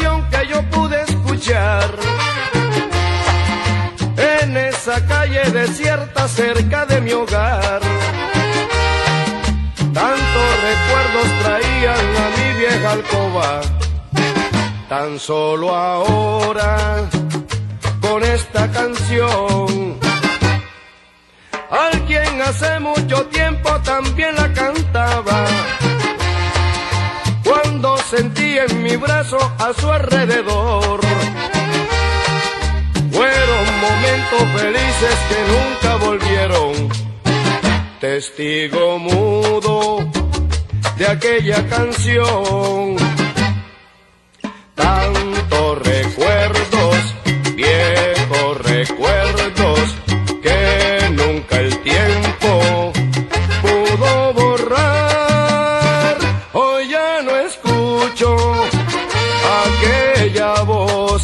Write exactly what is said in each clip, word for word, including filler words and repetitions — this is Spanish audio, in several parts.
canción que yo pude escuchar en esa calle desierta cerca de mi hogar. Tantos recuerdos traían a mi vieja alcoba. Tan solo ahora con esta canción, alguien hace mucho tiempo también la cantaba, cuando sentí en mi brazo a su alrededor. Fueron momentos felices que nunca volvieron, testigo mudo de aquella canción. Tantos recuerdos, viejos recuerdos, que nunca el tiempo pudo borrar. Hoy ya no escucho aquella voz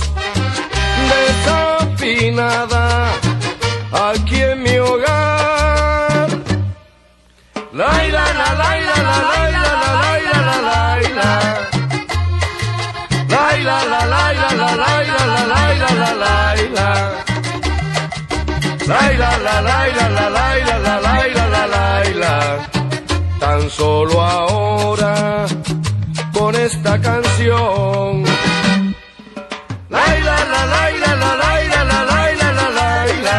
desafinada aquí en mi hogar. Laila, la, laila, la, laila, la, laila, la, laila. Laila, la, laila, la, laila, la, laila, la, laila. Laila, la, laila, la, laila, la, laila, la, laila. Tan solo ahora con esta canción. Laila, la, laila, la, laila, la, laila, la, laila.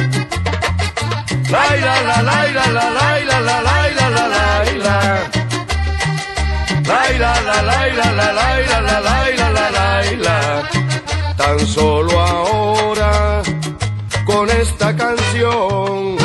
Laila, la, laila, la, laila, la, laila, la, laila. Laila, la, laila, la, laila, la, laila, la, laila. Tan solo ahora con esta canción.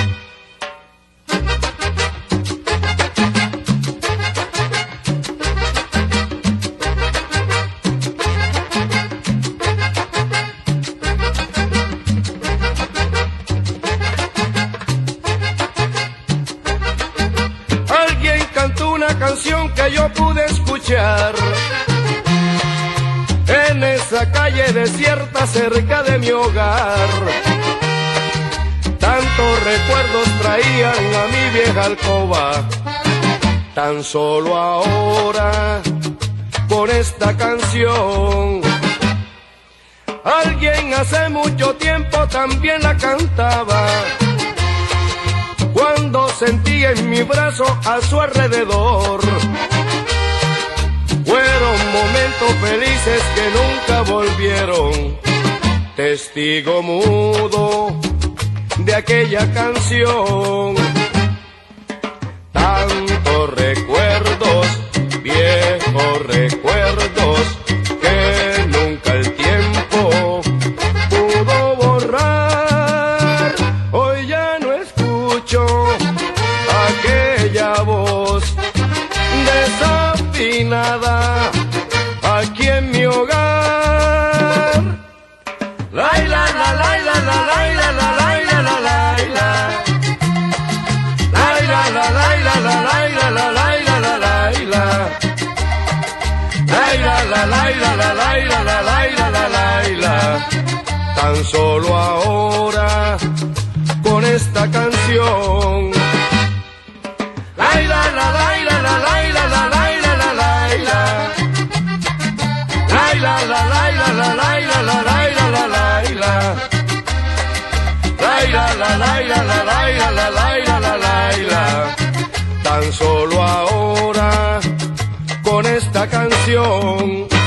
Alguien cantó una canción que yo pude escuchar en esa calle desierta cerca de mi hogar. Tantos recuerdos traían a mi vieja alcoba. Tan solo ahora con esta canción, alguien hace mucho tiempo también la cantaba, cuando sentí en mi brazo a su alrededor. Fueron momentos felices que nunca volvieron, testigo mudo de aquella canción. Tantos recuerdos, viejos recuerdos, que nunca el tiempo pudo borrar. Hoy ya no escucho aquella voz desafinada aquí en mi hogar. Laila, la, laila, la, laila, la, laila, la, laila. Laila, la, laila, la, laila, la, laila, la, laila. Laila, la, laila, la, laila, la, laila, la, laila. Tan solo ahora con esta canción. Laila, la, laila, la, laila, la, laila, la, laila. Laila, la, laila, la, laila, la, laila, la, laila. Laila, la, laila, la, laila, la, laila, la, laila. Tan solo ahora con esta canción.